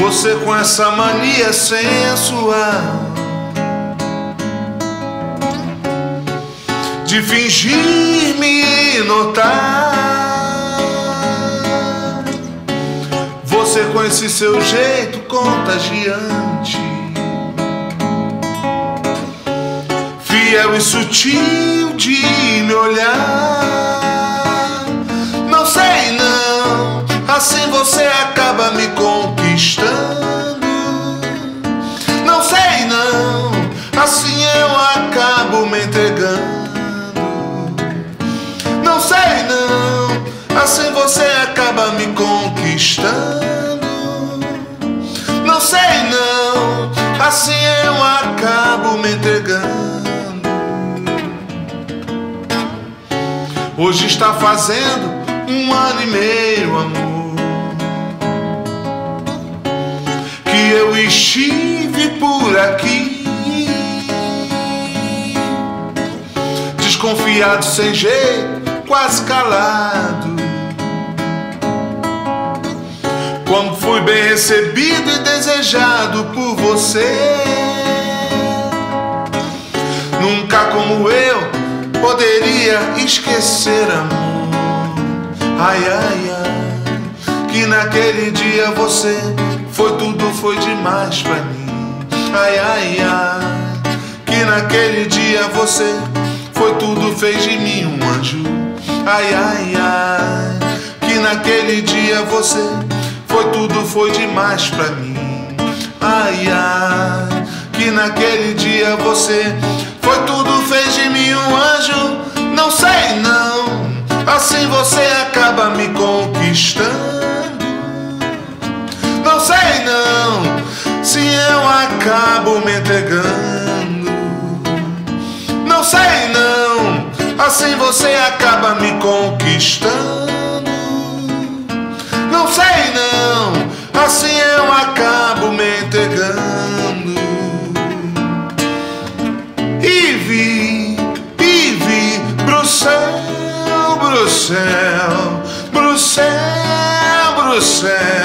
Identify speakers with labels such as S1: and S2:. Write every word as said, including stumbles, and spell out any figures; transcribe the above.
S1: Você com essa mania sensual de fingir me notar, você com esse seu jeito contagiante, fiel e sutil de me olhar. Não sei não, assim você acaba me conquistando. Não sei não, assim eu acabo me entregando. Não sei não, assim você acaba me conquistando. Não sei não, assim eu acabo me entregando. Hoje está fazendo um ano e meio, amor, que eu estive por aqui, desconfiado, sem jeito, quase calado. Como fui bem recebido e desejado por você, nunca como eu poderia esquecer, amor. Ai, ai, ai, que naquele dia você foi tudo, foi demais pra mim. Ai, ai, ai, que naquele dia você foi tudo, fez de mim um anjo. Ai, ai, ai, que naquele dia você foi tudo, foi demais pra mim. Ai, ai, que naquele dia você foi tudo, fez de mim um anjo. Não sei não, assim você acaba me conquistando. Não sei não, se eu acabo me entregando. Não sei não, assim você acaba me conquistando. Não sei não, assim eu acabo me entregando. E vi, e vi pro céu, pro céu, pro céu, pro céu.